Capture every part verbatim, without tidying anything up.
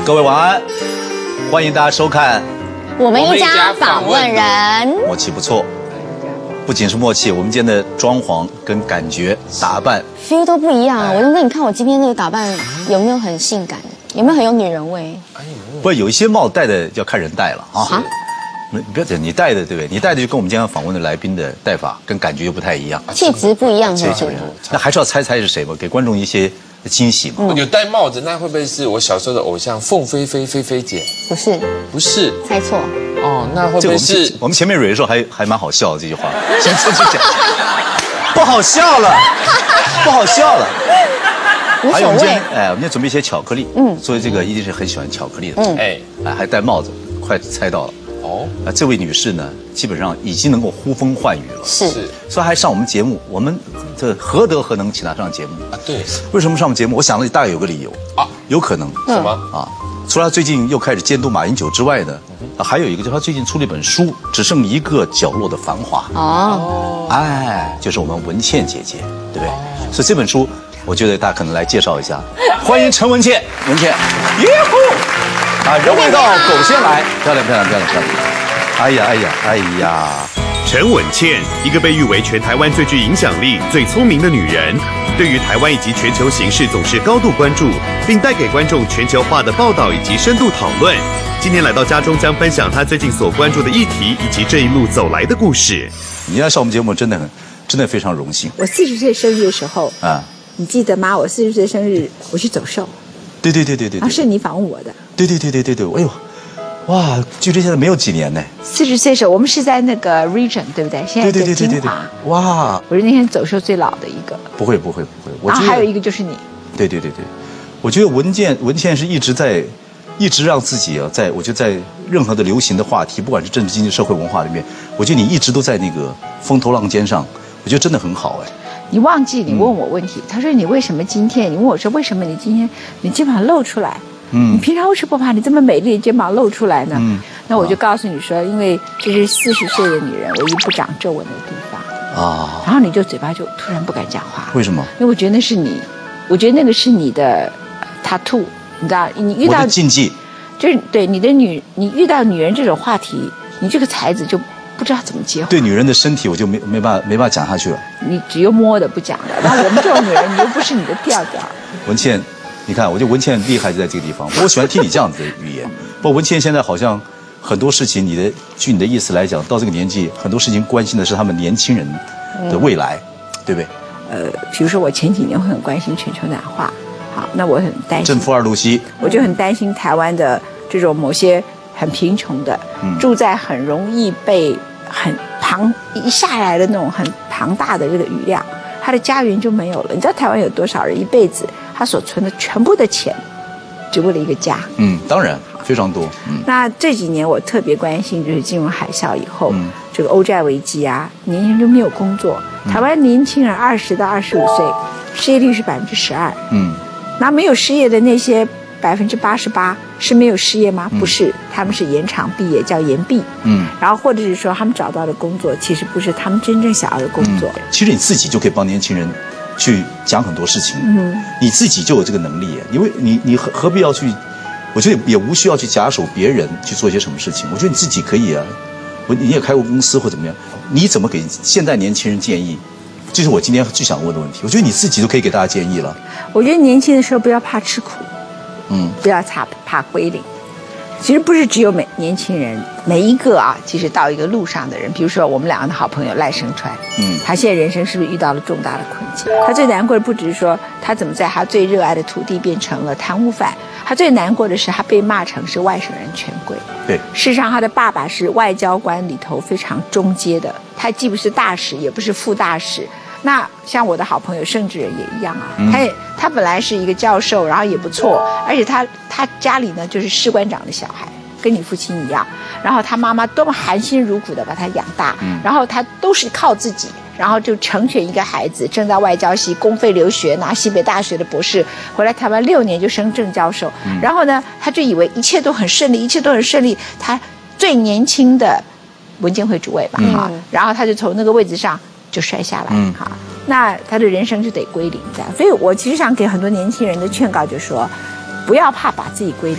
各位晚安，欢迎大家收看我们一家访问人， 默契不错。不仅是默契，我们今天的装潢跟感觉、打扮 feel 都不一样啊！我就问你看我今天这个打扮有没有很性感，有没有很有女人味？ 不，有一些帽戴的要看人戴了啊。你不要讲，你戴的对不对？你戴的就跟我们今天访问的来宾的戴法跟感觉又不太一样， 气质不一样，是不是？ 那还是要猜猜是谁嘛，给观众一些惊喜嘛。 有戴帽子，那会不会是我小时候的偶像凤飞飞菲菲姐？ 不是， 不是， 猜错。 哦，那会不会是？ 我们前面蕊的时候还还蛮好笑的这句话，先继续讲，不好笑了，不好笑了。还有我们今天，哎，我们今天准备一些巧克力，嗯，所以这个一定是很喜欢巧克力的，嗯，哎，哎，还戴帽子，快猜到了。哦，啊，这位女士呢，基本上已经能够呼风唤雨了， 是， 所以还上我们节目，我们这何德何能请她上节目啊？对， 为什么上我们节目？我想了大概有个理由啊，有可能什么啊？除了他最近又开始监督马英九之外呢，啊，还有一个就是他最近出了一本书《只剩一个角落的繁华》哦，哎，就是我们文茜姐姐，对不对？所以这本书，我觉得大家可能来介绍一下，欢迎陈文茜，文茜，耶呼！啊，人未到，狗先来，漂亮漂亮漂亮漂亮！哎呀哎呀哎呀！ 陈文茜，一个被誉为全台湾最具影响力、最聪明的女人，对于台湾以及全球形势总是高度关注，并带给观众全球化的报道以及深度讨论。今天来到家中，将分享她最近所关注的议题以及这一路走来的故事。 你要上我们节目，真的很，真的非常荣幸。 我四十岁生日的时候啊，你记得吗？我四十岁生日，我去走秀。 对对对对对， 啊，是你访问我的。 对对对对对对，哎呦。哇，距离现在没有几年呢。 四十岁的时候，我们是在那个 region， 对不对？现在在金华。 哇， 我是那天走秀最老的一个。 不会不会不会，我然后还有一个就是你。 对对对对，我觉得文茜文茜是一直在，一直让自己啊，在我觉得在任何的流行的话题，不管是政治、经济、社会、文化里面，我觉得你一直都在那个风头浪尖上，我觉得真的很好哎。 你忘记你问我问题，嗯、他说你为什么今天？你问我说为什么你今天你肩膀露出来？嗯，你平常为什么不把你这么美丽的肩膀露出来呢？嗯，那我就告诉你说，因为这是四十岁的女人唯一不长皱纹的地方啊。然后你就嘴巴就突然不敢讲话。 为什么？ 因为我觉得那是你，我觉得那个是你的 tattoo， 你知道，你遇到我的禁忌， 就是对你的女，你遇到女人这种话题，你这个才子就不知道怎么接话。 对女人的身体，我就没没办法没办法讲下去了。 你只有摸的不讲的，然后我们这种女人，你又不是你的调调。 文茜。你看，我觉得文茜厉害就在这个地方。我喜欢听你这样子的语言。不过文茜现在好像很多事情，你的据你的意思来讲，到这个年纪，很多事情关心的是他们年轻人的未来，嗯、对不对？ 呃，比如说我前几年会很关心全球暖化，好，那我很担心。 正负二度 C， 我就很担心台湾的这种某些很贫穷的，嗯、住在很容易被很庞一下来的那种很庞大的这个雨量，他的家园就没有了。你知道台湾有多少人一辈子？他所存的全部的钱，只为了一个家。嗯， 当然非常多。嗯， 那这几年我特别关心，就是金融海啸以后，嗯、这个欧债危机啊，年轻人都没有工作。嗯、台湾年轻人二十到二十五岁，失业率是百分之十二。嗯，那没有失业的那些百分之八十八是没有失业吗？嗯、不是，他们是延长毕业，叫延毕。嗯，然后或者是说他们找到的工作，其实不是他们真正想要的工作。 嗯、其实你自己就可以帮年轻人。去讲很多事情，嗯，你自己就有这个能力，因为你你何何必要去？我觉得也无需要去假手别人去做一些什么事情。我觉得你自己可以啊，我你也开过公司或怎么样，你怎么给现代年轻人建议？这是我今天最想问的问题。我觉得你自己都可以给大家建议了。 我觉得年轻的时候不要怕吃苦，嗯，不要怕怕归零。其实不是只有每年轻人，每一个啊，其实到一个路上的人，比如说我们两个的好朋友赖声川，嗯，他现在人生是不是遇到了重大的困境？他最难过的不只是说他怎么在他最热爱的土地变成了贪污犯，他最难过的是他被骂成是外省人权贵。 对， 事实上他的爸爸是外交官里头非常中阶的，他既不是大使，也不是副大使。那像我的好朋友盛智仁也一样啊，嗯、他也他本来是一个教授，然后也不错，而且他他家里呢就是士官长的小孩，跟你父亲一样，然后他妈妈多么含辛茹苦的把他养大，嗯、然后他都是靠自己，然后就成全一个孩子，正在外交系公费留学，拿西北大学的博士，回来台湾六年就升正教授，嗯、然后呢，他就以为一切都很顺利，一切都很顺利，他最年轻的文监会主委吧，哈、嗯，然后他就从那个位置上就摔下来，嗯，哈，那他的人生就得归零这样。所以我其实想给很多年轻人的劝告，就是说，不要怕把自己归零，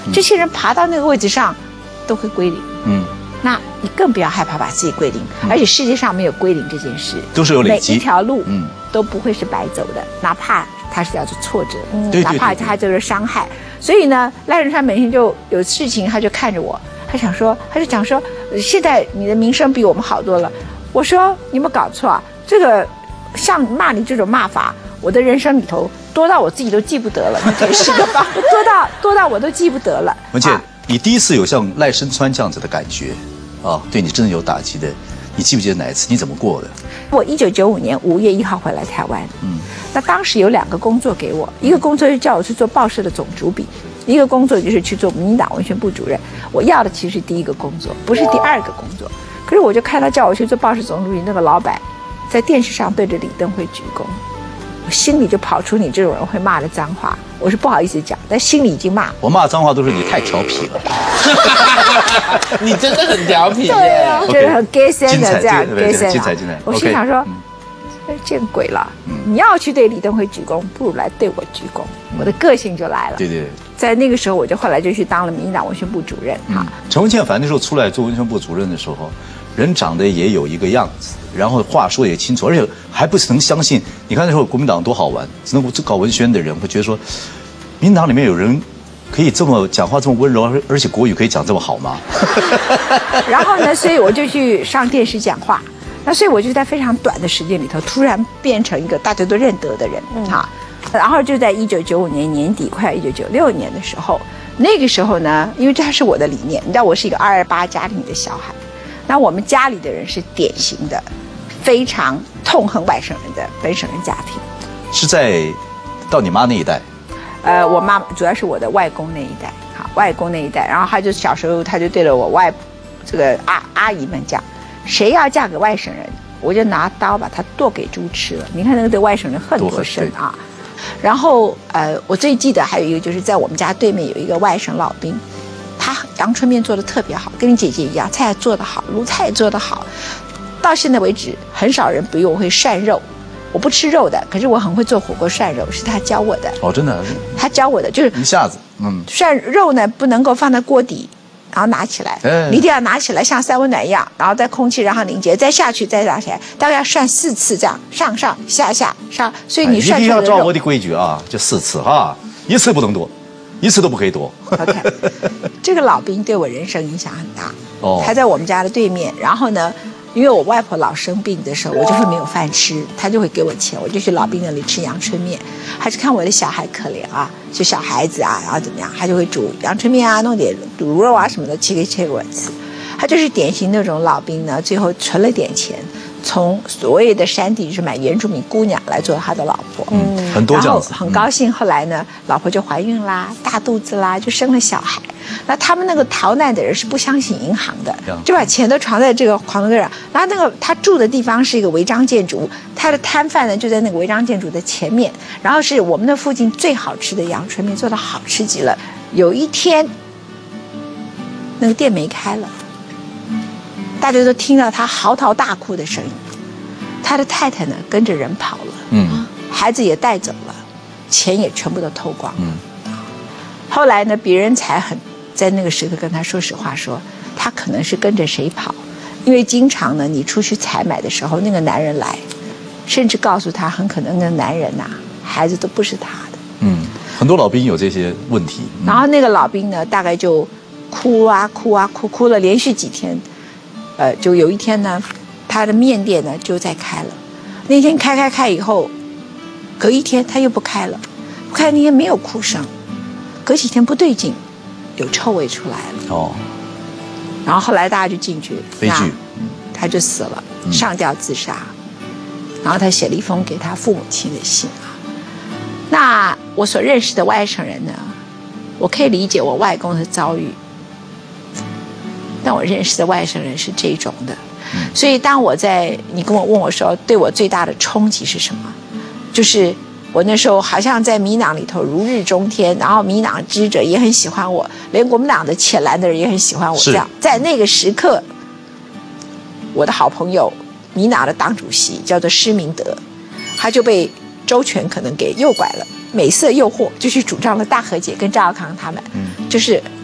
这些人爬到那个位置上，都会归零。 嗯， 那你更不要害怕把自己归零，嗯、而且世界上没有归零这件事， 都是有累积， 每一条路， 嗯， 都不会是白走的，哪怕它是叫做挫折， 嗯、哪怕它就是伤害。所以呢，赖声川每天就有事情，他就看着我，他想说，他就讲说，现在你的名声比我们好多了。我说你有没有搞错啊？这个像骂你这种骂法，我的人生里头多到我自己都记不得了，你这是个吧？多到多到我都记不得了。 文倩，啊、你第一次有像赖声川这样子的感觉啊，对你真的有打击的，你记不记得哪一次？你怎么过的？ 我一九九五年五月一号回来台湾，嗯，那当时有两个工作给我，一个工作是叫我去做报社的总主笔，一个工作就是去做民进党文宣部主任。我要的其实是第一个工作，不是第二个工作。可是我就看他叫我去做报社总主笔，那个老板在电视上对着李登辉鞠躬，我心里就跑出你这种人会骂的脏话，我是不好意思讲，但心里已经骂。 我骂脏话都是你太调皮了， 你真的很调皮耶， 对啊，就是很 gay 森的这样 gay 森。 精彩精彩。 我心想说，这见鬼了！你要去对李登辉鞠躬，不如来对我鞠躬，我的个性就来了。 对对。 在那个时候，我就后来就去当了民进党文宣部主任哈。 陈文茜反正那时候出来做文宣部主任的时候，人长得也有一个样子，然后话说也清楚，而且还不是能相信。你看那时候国民党多好玩，只能搞文宣的人会觉得说，民进党里面有人可以这么讲话这么温柔，而且国语可以讲这么好吗？ 然后呢，所以我就去上电视讲话。那所以我就在非常短的时间里头，突然变成一个大家都认得的人哈。然后就在一九九五年年底，快要一九九六年的时候，那个时候呢，因为这是我的理念，你知道我是一个二二八家庭的小孩，那我们家里的人是典型的非常痛恨外省人的本省人家庭。 是在到你妈那一代？ 呃，我妈主要是我的外公那一代，好，外公那一代，然后他就小时候他就对着我外这个阿阿姨们讲，谁要嫁给外省人，我就拿刀把他剁给猪吃了。你看那个对外省人恨多深啊！然后呃，我最记得还有一个就是在我们家对面有一个外省老兵，他阳春面做的特别好，跟你姐姐一样，菜做得好，卤菜做得好。到现在为止，很少人比我会涮肉。我不吃肉的，可是我很会做火锅涮肉，是他教我的。 哦，真的？ 他教我的就是一下子，嗯， 涮肉呢不能够放在锅底，然后拿起来，哎、你一定要拿起来像三温暖一样，然后在空气让它凝结，再下去，再拿起来，大概要涮四次这样，上上下下上，所以你涮出来的肉、哎、一定要照我的规矩啊，就四次哈，一次不能多，一次都不可以多。 OK， 这个老兵对我人生影响很大。 哦， 他在我们家的对面，然后呢，因为我外婆老生病的时候，我就会没有饭吃，他就会给我钱，我就去老兵那里吃阳春面。还是看我的小孩可怜啊，就小孩子啊，然后怎么样，他就会煮阳春面啊，弄点卤肉啊什么的，切给切给我吃。他就是典型那种老兵呢，最后存了点钱，从所谓的山地去买原住民姑娘来做他的老婆。 嗯，很多这样子。 很高兴，后来呢，老婆就怀孕啦，大肚子啦，就生了小孩。那他们那个逃难的人是不相信银行的，就把钱都藏在这个黄龙根上。然后那个他住的地方是一个违章建筑，他的摊贩呢就在那个违章建筑的前面。然后是我们的附近最好吃的阳春面，做的好吃极了。有一天，那个店没开了，大家都听到他嚎啕大哭的声音。他的太太呢跟着人跑了，嗯，孩子也带走了，钱也全部都偷光了。嗯，后来呢，别人才很在那个时刻跟他说实话说，说他可能是跟着谁跑，因为经常呢，你出去采买的时候，那个男人来，甚至告诉他，很可能那个男人呐、啊，孩子都不是他的。 嗯，很多老兵有这些问题。 嗯、然后那个老兵呢，大概就哭啊哭啊哭，哭了连续几天，呃，就有一天呢，他的面店呢就在开了，那天开开开以后，隔一天他又不开了，不开那天没有哭声。隔几天不对劲，有臭味出来了。哦，然后后来大家就进去， 悲剧， 他就死了，上吊自杀。嗯、然后他写了一封给他父母亲的信啊。那我所认识的外省人呢，我可以理解我外公的遭遇，但我认识的外省人是这种的。嗯、所以当我在你跟我问我说，对我最大的冲击是什么，就是。我那时候好像在民党里头如日中天，然后民党支持者也很喜欢我，连国民党的浅蓝的人也很喜欢我。这样，在那个时刻，我的好朋友民党的党主席叫做施明德，他就被周全可能给诱拐了，美色诱惑，就去主张了大和解，跟赵少康他们，嗯、就是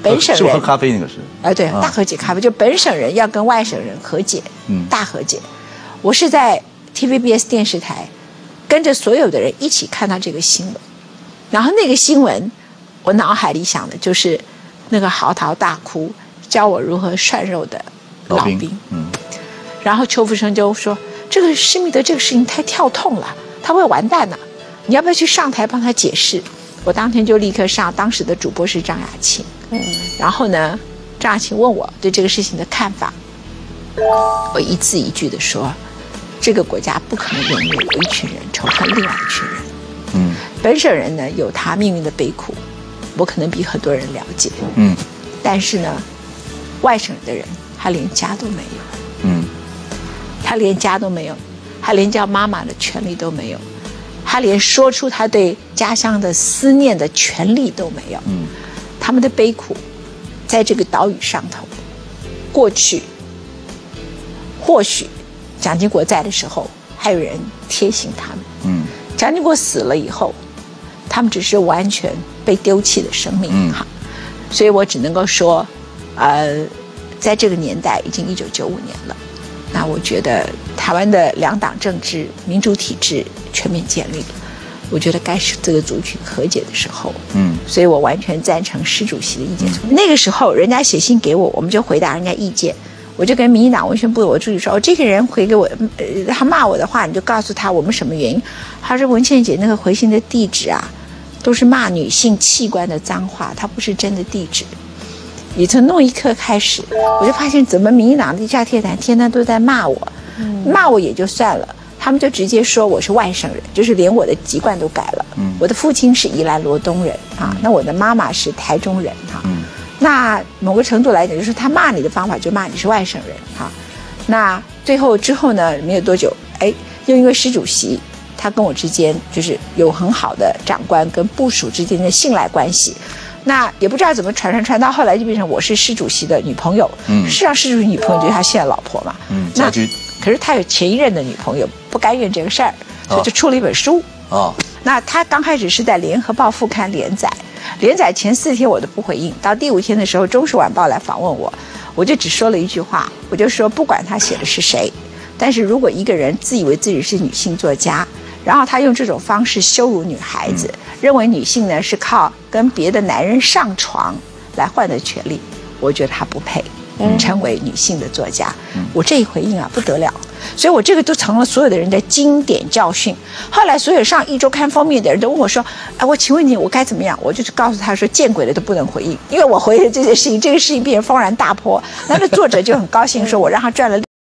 本省人是喝咖啡那个是？ 哎，对，大和解咖啡，就本省人要跟外省人和解，嗯，大和解。我是在 T V B S 电视台跟着所有的人一起看到这个新闻，然后那个新闻，我脑海里想的就是那个嚎啕大哭教我如何涮肉的老兵，老兵嗯，然后邱福生就说这个施密德这个事情太跳痛了，他会完蛋的，你要不要去上台帮他解释？我当天就立刻上，当时的主播是张雅琴，嗯，然后呢，张雅琴问我对这个事情的看法，我一字一句的说，这个国家不可能永远有一群人仇恨另外一群人，嗯，本省人呢有他命运的悲苦，我可能比很多人了解，嗯，但是呢，外省人的人他连家都没有，嗯，他连家都没有，他连叫妈妈的权利都没有。他连说出他对家乡的思念的权利都没有，嗯，他们的悲苦，在这个岛屿上头，过去，或许蒋经国在的时候，还有人贴心他们，嗯，蒋经国死了以后，他们只是完全被丢弃的生命，嗯，哈，所以我只能够说，呃，在这个年代已经一九九五年了。那我觉得台湾的两党政治、民主体制全面建立了，我觉得该是这个族群和解的时候。嗯，所以我完全赞成施主席的意见。嗯、那个时候，人家写信给我，我们就回答人家意见。我就跟民进党文宣部的我助理说：“哦，这个人回给我，呃，他骂我的话，你就告诉他我们什么原因。”他说：“文茜姐，那个回信的地址啊，都是骂女性器官的脏话，它不是真的地址。”也从那一刻开始，我就发现怎么民进党地下铁坛天天都在骂我，嗯、骂我也就算了，他们就直接说我是外省人，就是连我的籍贯都改了。嗯、我的父亲是宜兰罗东人啊，那我的妈妈是台中人哈。嗯、那某个程度来讲，就是他骂你的方法就骂你是外省人哈。那最后之后呢，没有多久，哎，又因为施主席他跟我之间就是有很好的长官跟部属之间的信赖关系。那也不知道怎么传传传到后来就变成我是施主席的女朋友，嗯，是让施主席女朋友就是他现在老婆嘛，嗯，那可是他有前一任的女朋友不甘愿这个事儿，所以就出了一本书，哦，那他刚开始是在联合报副刊连载，连载前四天我都不回应，到第五天的时候中时晚报来访问我，我就只说了一句话，我就说不管他写的是谁，但是如果一个人自以为自己是女性作家，然后他用这种方式羞辱女孩子，嗯、认为女性呢是靠跟别的男人上床来换得权利，我觉得他不配成为女性的作家。嗯、我这一回应啊不得了，所以我这个都成了所有的人的经典教训。后来所有上《一周刊》封面的人都问我说：“哎，我请问你，我该怎么样？”我就是告诉他说：“见鬼了都不能回应，因为我回了这件事情，这个事情变成轩然大波。”那这作者就很高兴，说我让他赚了。